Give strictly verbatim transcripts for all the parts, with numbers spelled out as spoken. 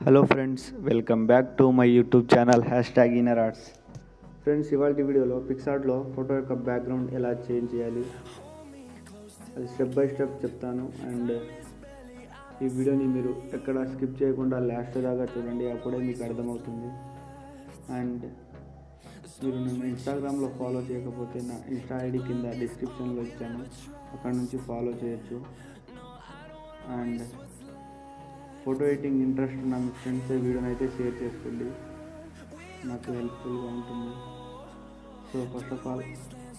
Hello friends, welcome back to my YouTube channel hashtag Inner Arts. Friends, ఇవాళ వీడియోలో పిక్సార్ట్లో photo యొక్క background ఎలా చేంజ్ చేయాలి అది స్టెప్ బై స్టెప్ చెప్తాను. అండ్ ఈ వీడియోని మీరు ఎక్కడ స్కిప్ చేయకుండా లాస్ట్ దాకా చూడండి, అప్పుడే మీకు అర్థమవుతుంది. అండ్ మీరు నన్ను ఇన్స్టాగ్రామ్లో ఫాలో చేయకపోతే నా ఇన్స్టా ఐడి కింద డిస్క్రిప్షన్లో ఇచ్చాను, అక్కడ నుంచి ఫాలో చేయొచ్చు. అండ్ ఫోటో ఎడిటింగ్ ఇంట్రెస్ట్ ఉన్న మీ ఫ్రెండ్స్ వీడియోని అయితే షేర్ చేసుకోండి, నాకు హెల్ప్ఫుల్గా ఉంటుంది. సో ఫస్ట్ ఆఫ్ ఆల్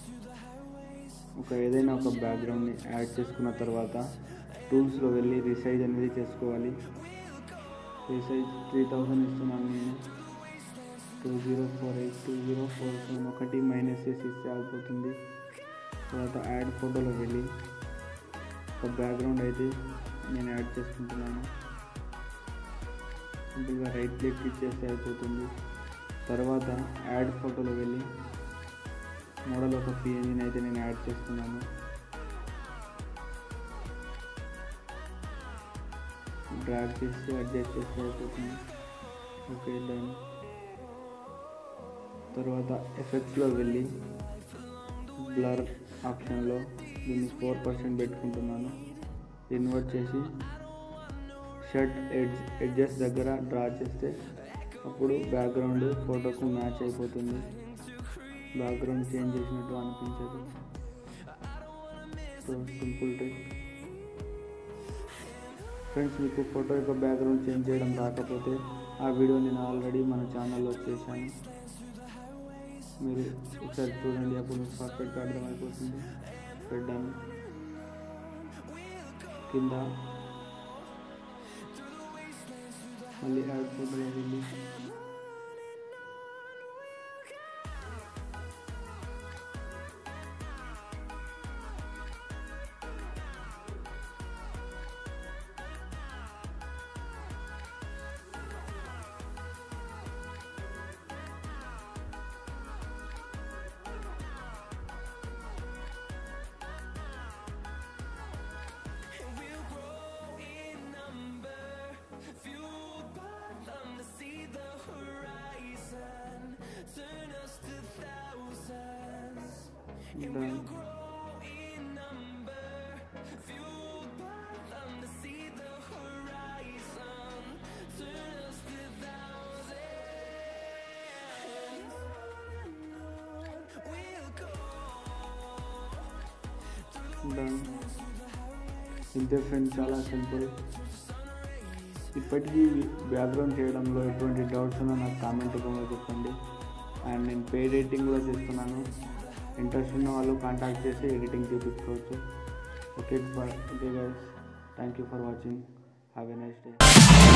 ఒక ఏదైనా ఒక బ్యాక్గ్రౌండ్ని యాడ్ చేసుకున్న తర్వాత టూల్స్లో వెళ్ళి రీసైజ్ అనేది చేసుకోవాలి. రీసైజ్ త్రీ థౌజండ్ ఇస్తున్నాను నేను. Two zero four eight two zero four seven ఒకటి మైనస్ చేసి ఇస్తే అయిపోతుంది. తర్వాత యాడ్ ఫోటోలో వెళ్ళి ఒక బ్యాక్గ్రౌండ్ అయితే నేను యాడ్ చేసుకుంటున్నాను. సింపుల్గా రైట్ క్లిక్ ఇచ్చేస్తే అయిపోతుంది. తర్వాత యాడ్ ఫోటోలో వెళ్ళి మోడల్ ఒక పిఎన్జీని అయితే నేను యాడ్ చేస్తున్నాను. డ్రాగ్ చేసి అడ్జస్ట్ చేస్తే అయిపోతుంది. Okay, done. తర్వాత ఎఫెక్ట్స్లో వెళ్ళి బ్లర్ ఆప్షన్లో దీన్ని ఫోర్ పర్సెంట్ పెట్టుకుంటున్నాను. ఇన్వర్ట్ చేసి షర్ట్ ఎడ్జ్ ఎడ్జెస్ దగ్గర డ్రా చేస్తే అప్పుడు బ్యాక్గ్రౌండ్ ఫోటోకు మ్యాచ్ అయిపోతుంది. బ్యాక్గ్రౌండ్ చేంజ్ చేసినట్టు అనిపించదు. So simple trick. ఫ్రెండ్స్, మీకు ఫోటో యొక్క బ్యాక్గ్రౌండ్ చేంజ్ చేయడం రాకపోతే ఆ వీడియో నేను ఆల్రెడీ మన ఛానల్లో చేశాను, మీరు ఒకసారి చూడండి, అప్పుడు మీకు పర్ఫెక్ట్గా అర్థమైపోతుంది. పెట్టాను కింద మళ్ళీ యాడ్ ఫోటోలో వెళ్ళి done. Done. ఇంతే ఫ్రెండ్స్, చాలా సింపుల్. ఇప్పటికీ బ్యాక్గ్రౌండ్ చేయడంలో ఎటువంటి డౌట్స్ ఉన్నా నాకు కామెంట్ రూపంలో చెప్పండి. అండ్ నేను పెయిడ్ ఎడిటింగ్ కూడా చేస్తున్నాను, ఇంట్రెస్ట్ ఉన్న వాళ్ళు కాంటాక్ట్ చేసి ఎడిటింగ్ చేయించుకోవచ్చు. Okay okay guys, thank you for watching. Have a nice day.